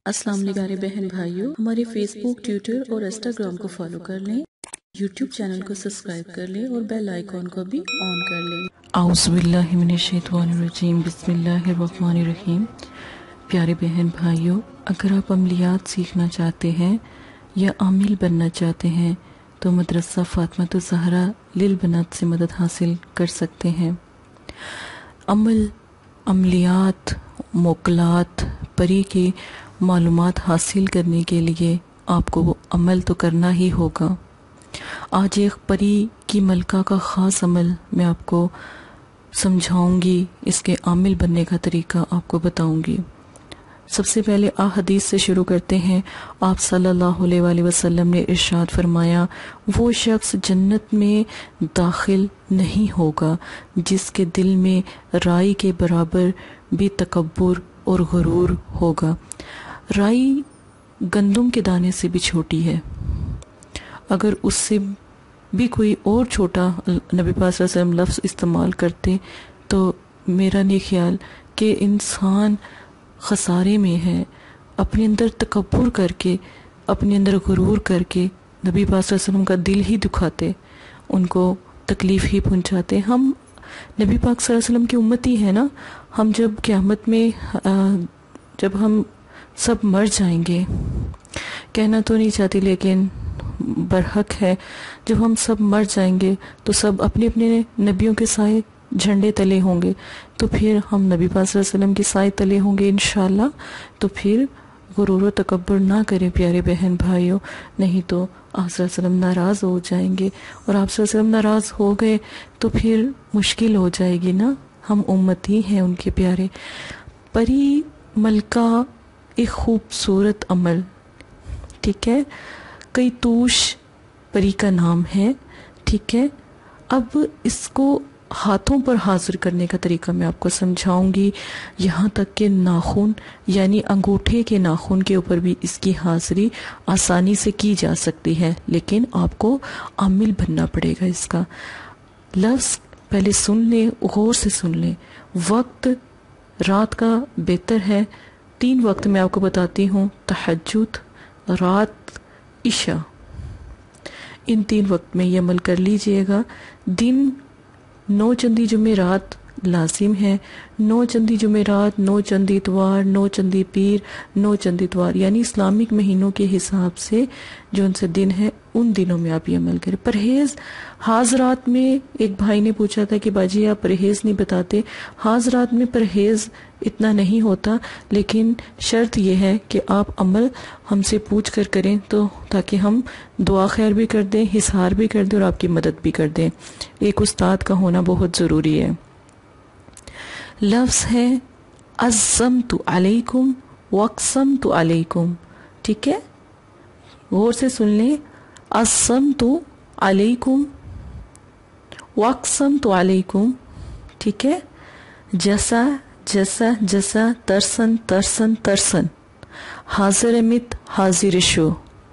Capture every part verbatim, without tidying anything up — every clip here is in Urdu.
السلام علیکم پیارے بہن بھائیوں، ہمارے فیس بک، ٹویٹر اور انسٹاگرام کو فالو کر لیں، یوٹیوب چینل کو سبسکرائب کر لیں اور بیل آئیکن کو بھی آن کر لیں۔ اعوذ باللہ من الشیطان الرجیم، بسم اللہ الرحمن الرحیم۔ پیارے بہن بھائیوں، اگر آپ عملیات سیکھنا چاہتے ہیں یا عامل بننا چاہتے ہیں تو مدرسہ فاطمہ الزہرا للبنات سے مدد حاصل کر سکتے ہیں۔ عمل، عملیات، موکلات، پری کے معلومات حاصل کرنے کے لیے آپ کو عمل تو کرنا ہی ہوگا۔ آج ایک پری کی ملکہ کا خاص عمل میں آپ کو سمجھاؤں گی، اس کے عامل بننے کا طریقہ آپ کو بتاؤں گی۔ سب سے پہلے احادیث سے شروع کرتے ہیں۔ آپ صلی اللہ علیہ وآلہ وسلم نے ارشاد فرمایا، وہ شخص جنت میں داخل نہیں ہوگا جس کے دل میں رائی کے برابر بھی تکبر اور غرور ہوگا۔ رائی گندم کے دانے سے بھی چھوٹی ہے، اگر اس سے بھی کوئی اور چھوٹا نبی پاک صلی اللہ علیہ وسلم لفظ استعمال کرتے تو میرا نہیں خیال کہ انسان خسارے میں ہے۔ اپنے اندر تکبر کر کے، اپنے اندر غرور کر کے نبی پاک صلی اللہ علیہ وسلم کا دل ہی دکھاتے، ان کو تکلیف ہی پہنچاتے۔ ہم نبی پاک صلی اللہ علیہ وسلم کی امتی ہیں نا، ہم جب قیامت میں جب ہم سب مر جائیں گے، کہنا تو نہیں چاہتی لیکن برحق ہے، جب ہم سب مر جائیں گے تو سب اپنے اپنے نبیوں کے سائے جھنڈے تلے ہوں گے، تو پھر ہم نبی پاک صلی اللہ علیہ وسلم کے سائے تلے ہوں گے انشاءاللہ۔ تو پھر غرور و تکبر نہ کریں پیارے بہن بھائیوں، نہیں تو آپ صلی اللہ علیہ وسلم ناراض ہو جائیں گے، اور آپ صلی اللہ علیہ وسلم ناراض ہو گئے تو پھر مشکل ہو جائے گی نا، ہم امتی ہیں ان کے پیارے۔ پری ملکہ ایک خوبصورت عمل، ٹھیک ہے، کئی توش پری کا نام ہے، ٹھیک ہے۔ اب اس کو ہاتھوں پر حاضر کرنے کا طریقہ میں آپ کو سمجھاؤں گی، یہاں تک کہ ناخن یعنی انگوٹھے کے ناخن کے اوپر بھی اس کی حاضری آسانی سے کی جا سکتی ہے، لیکن آپ کو عامل بننا پڑے گا۔ اس کا لفظ پہلے سن لیں، غور سے سن لیں۔ وقت رات کا بہتر ہے، تین وقت میں آپ کو بتاتی ہوں، تہجد، رات، عشاء، ان تین وقت میں یہ عمل کر لیجئے گا۔ دن نو چندی جمعرات لازم ہے، نو چندی جمعرات، نو چندی اتوار، نو چندی پیر، نو چندی اتوار، یعنی اسلامک مہینوں کے حساب سے جو ان سے دن ہے ان دنوں میں آپ یہ عمل کریں۔ پرہیز حاضرات میں ایک بھائی نے پوچھا تھا کہ باجی آپ پرہیز نہیں بتاتے۔ حاضرات میں پرہیز اتنا نہیں ہوتا، لیکن شرط یہ ہے کہ آپ عمل ہم سے پوچھ کر کریں، تو تاکہ ہم دعا خیر بھی کر دیں، حصار بھی کر دیں اور آپ کی مدد بھی کر دیں۔ ایک استاد کا ہونا بہت ضروری ہے۔ لفظ ہے عزمت علیکم واقسمت علیکم، ٹھیک ہے، غور سے سن لیں۔ عزمت علیکم واقسمت علیکم، ٹھیک ہے، جیسا جیسا جیسا، ترسن ترسن ترسن، حاضر مت حاضر شو۔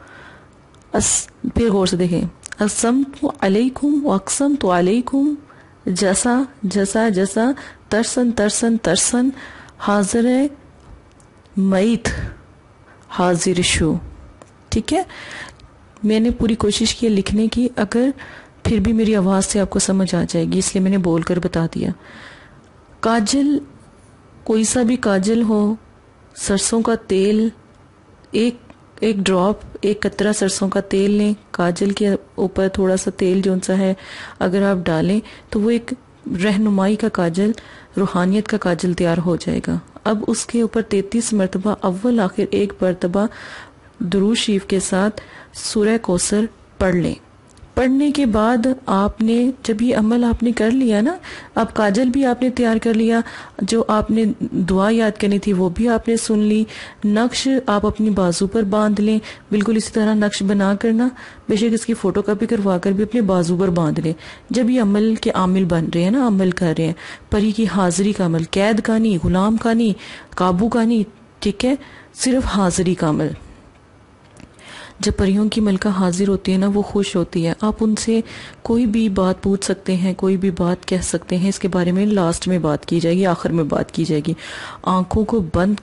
پھر غور سے دیکھیں، عزمت علیکم واقسمت علیکم، جیسا جیسا جیسا، ترسن ترسن ترسن، حاضر میت حاضر شو، ٹھیک ہے۔ میں نے پوری کوشش کی لکھنے کی، اگر پھر بھی میری آواز سے آپ کو سمجھ آ جائے گی اس لیے میں نے بول کر بتا دیا۔ کاجل، کوئی سا بھی کاجل ہو، سرسوں کا تیل، ایک ایک ڈراپ، ایک قطرہ سرسوں کا تیل لیں، کاجل کے اوپر تھوڑا سا تیل جو سا ہے اگر آپ ڈالیں تو وہ ایک رہنمائی کا کاجل، روحانیت کا کاجل تیار ہو جائے گا۔ اب اس کے اوپر تینتیس مرتبہ اول آخر ایک مرتبہ درود شریف کے ساتھ سورہ کوثر پڑھ لیں۔ پڑھنے کے بعد آپ نے جب یہ عمل آپ نے کر لیا نا، اب کاجل بھی آپ نے تیار کر لیا، جو آپ نے دعا یاد کرنی تھی وہ بھی آپ نے سن لی، نقش آپ اپنی بازو پر باندھ لیں، بالکل اسی طرح نقش بنا کرنا، بے شک اس کی فوٹو کاپی کروا کر بھی اپنے بازو پر باندھ لیں۔ جب یہ عمل کے عامل بن رہے ہیں نا، عمل کر رہے ہیں، پری کی حاضری کا عمل، قید کا نہیں، غلام کا نہیں، قابو کا نہیں، ٹھیک ہے، صرف حاضری کا عمل۔ جب پریوں کی ملکہ حاضر ہوتی ہے نا، وہ خوش ہوتی ہے، آپ ان سے کوئی بھی بات پوچھ سکتے ہیں، کوئی بھی بات کہہ سکتے ہیں، اس کے بارے میں لاسٹ میں بات کی جائے گی، آخر میں بات کی جائے گی۔ آنکھوں کو بند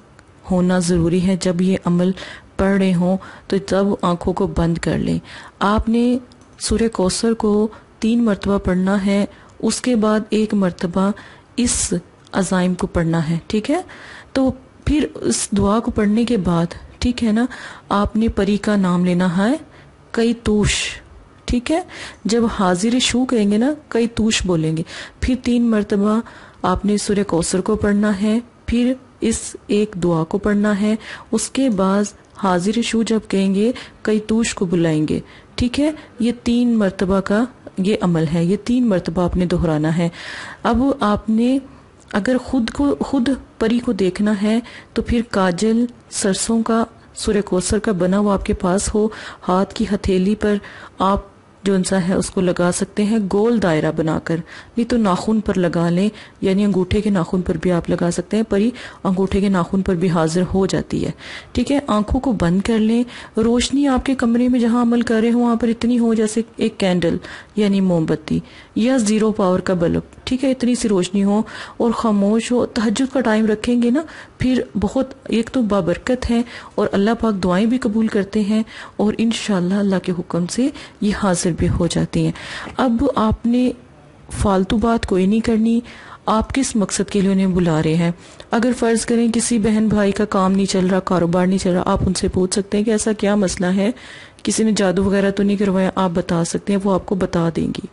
ہونا ضروری ہے. جب یہ عمل پڑھ رہے ہوں تو تب آنکھوں کو بند کر لیں. آپ نے سورہ کوثر کو تین مرتبہ پڑھنا ہے، اس کے بعد ایک مرتبہ اس عزائم کو پڑھنا ہے. ٹھیک ہے، تو پھر اس دعا کو پڑھنے کے بعد ٹھیک ہے نا، آپ نے پری کا نام لینا ہے، کئی توش. ٹھیک ہے، جب حاضر شو کہیں گے نا کئی توش بولیں گے. پھر تین مرتبہ آپ نے سورہ کوثر کو پڑھنا ہے، پھر اس ایک دعا کو پڑھنا ہے. اس کے بعد حاضر شو جب کہیں گے کئی توش کو بلائیں گے. ٹھیک ہے، یہ تین مرتبہ کا یہ عمل ہے، یہ تین مرتبہ آپ نے دہرانا ہے. اب آپ نے اگر خود کو خود پری کو دیکھنا ہے تو پھر کاجل سرسوں کا سورہ کوثر کا بنا ہوا آپ کے پاس ہو، ہاتھ کی ہتھیلی پر آپ جو انسا ہے اس کو لگا سکتے ہیں گول دائرہ بنا کر، نہیں تو ناخن پر لگا لیں، یعنی انگوٹھے کے ناخن پر بھی آپ لگا سکتے ہیں. پری انگوٹھے کے ناخن پر بھی حاضر ہو جاتی ہے. ٹھیک ہے، آنکھوں کو بند کر لیں. روشنی آپ کے کمرے میں جہاں عمل کر رہے ہوں وہاں پر اتنی ہو جیسے ایک کینڈل یعنی موم بتی یا زیرو پاور کا بلب. ٹھیک ہے، اتنی سی روشنی ہو اور خاموش ہو. تہجد کا ٹائم رکھیں گے نا پھر بہت ایک تو بابرکت ہے اور اللہ پاک دعائیں بھی قبول کرتے ہیں اور انشاءاللہ اللہ کے حکم سے یہ حاضر بھی ہو جاتی ہیں. اب آپ نے فالتو بات کوئی نہیں کرنی. آپ کس مقصد کے لیے انہیں بلا رہے ہیں؟ اگر فرض کریں کسی بہن بھائی کا کام نہیں چل رہا، کاروبار نہیں چل رہا، آپ ان سے پوچھ سکتے ہیں کہ ایسا کیا مسئلہ ہے، کسی نے جادو وغیرہ تو نہیں کروایا، آپ بتا سکتے ہیں، وہ آپ کو بتا دیں گی.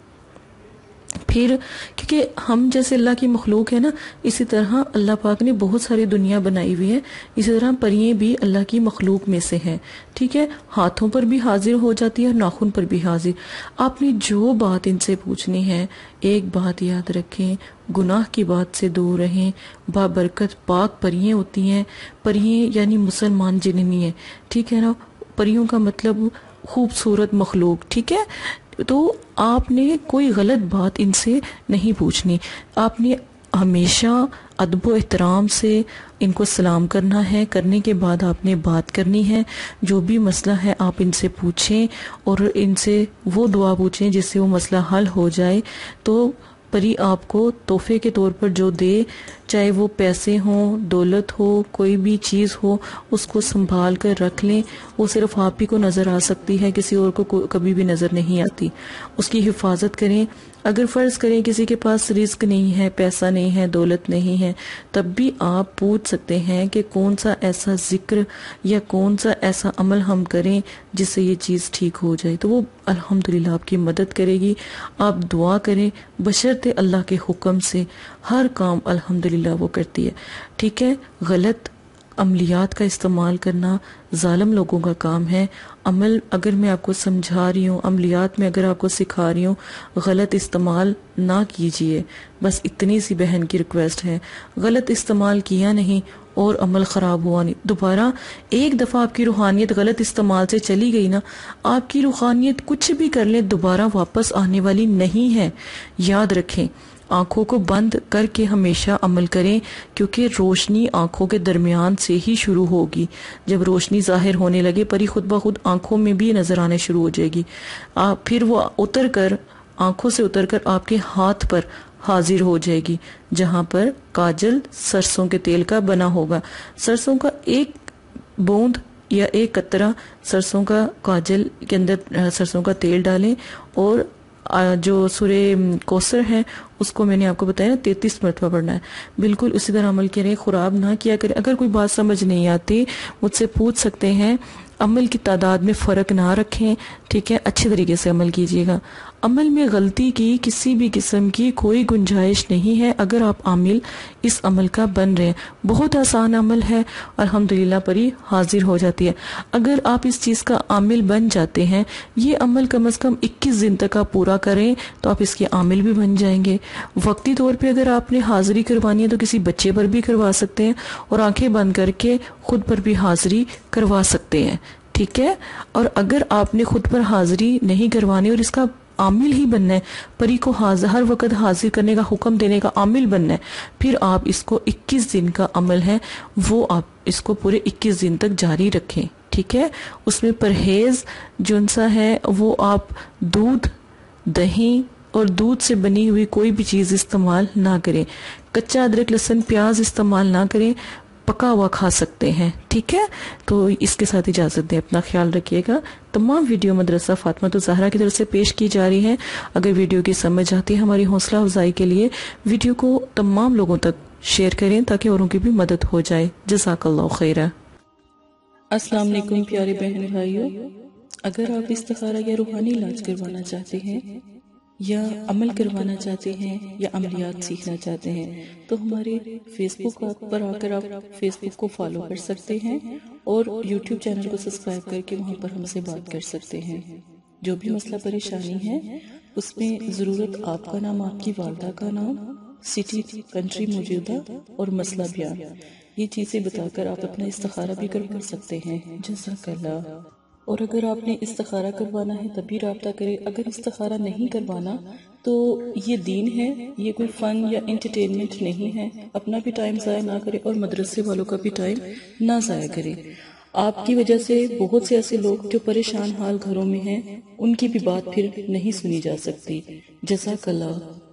پھر کیونکہ ہم جیسے اللہ کی مخلوق ہے نا، اسی طرح اللہ پاک نے بہت ساری دنیا بنائی ہوئی ہے، اسی طرح پرییں بھی اللہ کی مخلوق میں سے ہیں. ٹھیک ہے، ہاتھوں پر بھی حاضر ہو جاتی ہے اور ناخن پر بھی حاضر. آپ نے جو بات ان سے پوچھنی ہے، ایک بات یاد رکھیں، گناہ کی بات سے دور رہیں. بابرکت پاک پرییں ہوتی ہیں. پرییں یعنی مسلمان جن نہیں ہیں. ٹھیک ہے نا، پریوں کا مطلب خوبصورت مخلوق. ٹھیک ہے، تو آپ نے کوئی غلط بات ان سے نہیں پوچھنی. آپ نے ہمیشہ ادب و احترام سے ان کو سلام کرنا ہے. کرنے کے بعد آپ نے بات کرنی ہے. جو بھی مسئلہ ہے آپ ان سے پوچھیں اور ان سے وہ دعا پوچھیں جس سے وہ مسئلہ حل ہو جائے. تو پری آپ کو تحفے کے طور پر جو دے، چاہے وہ پیسے ہوں، دولت ہو، کوئی بھی چیز ہو، اس کو سنبھال کر رکھ لیں. وہ صرف آپ ہی کو نظر آ سکتی ہے، کسی اور کو کبھی بھی نظر نہیں آتی. اس کی حفاظت کریں. اگر فرض کریں کسی کے پاس رزق نہیں ہے، پیسہ نہیں ہے، دولت نہیں ہے، تب بھی آپ پوچھ سکتے ہیں کہ کون سا ایسا ذکر یا کون سا ایسا عمل ہم کریں جس سے یہ چیز ٹھیک ہو جائے. تو وہ الحمدللہ آپ کی مدد کرے گی. آپ دعا کریں بشرط اللہ کے حکم سے، ہر کام الحمدللہ وہ کرتی ہے. ٹھیک ہے، غلط عملیات کا استعمال کرنا ظالم لوگوں کا کام ہے. عمل اگر میں آپ کو سمجھا رہی ہوں، عملیات میں اگر آپ کو سکھا رہی ہوں، غلط استعمال نہ کیجئے. بس اتنی سی بہن کی ریکویسٹ ہے. غلط استعمال کیا نہیں اور عمل خراب ہوا نہیں. دوبارہ ایک دفعہ آپ کی روحانیت غلط استعمال سے چلی گئی نا، آپ کی روحانیت کچھ بھی کر لیں دوبارہ واپس آنے والی نہیں ہے. یاد رکھیں، آنکھوں کو بند کر کے ہمیشہ عمل کریں، کیونکہ روشنی آنکھوں کے درمیان سے ہی شروع ہوگی. جب روشنی ظاہر ہونے لگے پری خود بخود آنکھوں میں بھی نظر آنے شروع ہو جائے گی. آپ پھر وہ اتر کر آنکھوں سے اتر کر آپ کے ہاتھ پر حاضر ہو جائے گی، جہاں پر کاجل سرسوں کے تیل کا بنا ہوگا. سرسوں کا ایک بوند یا ایک قطرہ سرسوں کا کاجل کے اندر سرسوں کا تیل ڈالیں، اور جو سورہ کوثر ہے اس کو میں نے آپ کو بتایا نا تینتیس مرتبہ پڑھنا ہے. بالکل اسی طرح عمل کریں، خراب نہ کیا کریں. اگر کوئی بات سمجھ نہیں آتی مجھ سے پوچھ سکتے ہیں. عمل کی تعداد میں فرق نہ رکھیں. ٹھیک ہے، اچھے طریقے سے عمل کیجیے گا. عمل میں غلطی کی کسی بھی قسم کی کوئی گنجائش نہیں ہے اگر آپ عامل اس عمل کا بن رہے ہیں. بہت آسان عمل ہے، الحمدللہ پری حاضر ہو جاتی ہے. اگر آپ اس چیز کا عامل بن جاتے ہیں، یہ عمل کم از کم اکیس دن تک آپ پورا کریں تو آپ اس کے عامل بھی بن جائیں گے. وقتی طور پہ اگر آپ نے حاضری کروانی ہے تو کسی بچے پر بھی کروا سکتے ہیں اور آنکھیں بند کر کے خود پر بھی حاضری کروا سکتے ہیں. ٹھیک ہے، اور اگر آپ نے خود پر حاضری نہیں کروانی اور اس کا عامل ہی بننا ہے، پری کو حاضر ہر وقت حاضر کرنے کا حکم دینے کا عامل بننا ہے، پھر آپ اس کو اکیس دن کا عمل ہے وہ آپ اس کو پورے اکیس دن تک جاری رکھیں. ٹھیک ہے، اس میں پرہیز جون سا ہے وہ آپ دودھ، دہی اور دودھ سے بنی ہوئی کوئی بھی چیز استعمال نہ کریں. کچا ادرک، لہسن، پیاز استعمال نہ کریں. پکا ہوا کھا سکتے ہیں. ٹھیک ہے, تو اس کے ساتھ اجازت دیں, اپنا خیال رکھیے گا. تمام ویڈیو مدرسہ فاطمہ الزہرا کی طرف سے پیش کی جا رہی ہے. اگر ویڈیو کی سمجھ آتی ہے ہماری حوصلہ افزائی کے لیے ویڈیو کو تمام لوگوں تک شیئر کریں تاکہ اوروں کی بھی مدد ہو جائے. جزاک اللہ خیرہ. السلام علیکم پیارے بہن بھائیوں. اگر آپ استخارہ یا روحانی علاج کروانا چاہتے ہیں یا عمل کروانا چاہتے ہیں یا عملیات سیکھنا چاہتے ہیں تو ہمارے فیس بک پر آ کر آپ فیس بک کو فالو کر سکتے ہیں اور یوٹیوب چینل کو سبسکرائب کر کے وہاں پر ہم سے بات کر سکتے ہیں. جو بھی مسئلہ پریشانی ہے اس میں ضرورت آپ کا نام, آپ کی والدہ کا نام, سٹی کنٹری موجودہ اور مسئلہ بیان, یہ چیزیں بتا کر آپ اپنا استخارہ بھی کروا سکتے ہیں. جزاک اللہ. اور اگر آپ نے استخارہ کروانا ہے تب بھی رابطہ کریں. اگر استخارہ نہیں کروانا تو یہ دین ہے, یہ کوئی فن یا انٹرٹینمنٹ نہیں ہے. اپنا بھی ٹائم ضائع نہ کریں اور مدرسے والوں کا بھی ٹائم نہ ضائع کریں. آپ کی وجہ سے بہت سے ایسے لوگ جو پریشان حال گھروں میں ہیں ان کی بھی بات پھر نہیں سنی جا سکتی. جزاک اللہ.